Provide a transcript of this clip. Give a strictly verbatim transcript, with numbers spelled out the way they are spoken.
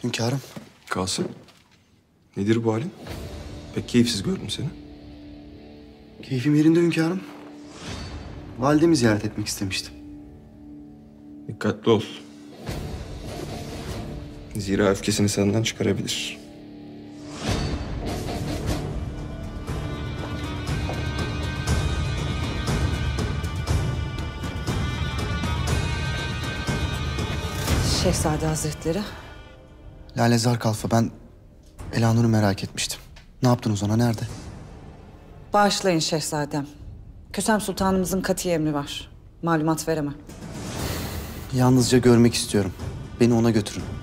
Hünkârım. Kasım, nedir bu halin? Pek keyifsiz gördüm seni. Keyfim yerinde hünkârım. Validemi ziyaret etmek istemiştim. Dikkatli ol. Zira öfkesini senden çıkarabilir. Şehzade Hazretleri. Lale Zar Kalfa, ben Elanur'u merak etmiştim. Ne yaptınız ona, nerede? Bağışlayın şehzadem. Kösem Sultanımızın kati emri var. Malumat veremem. Yalnızca görmek istiyorum. Beni ona götürün.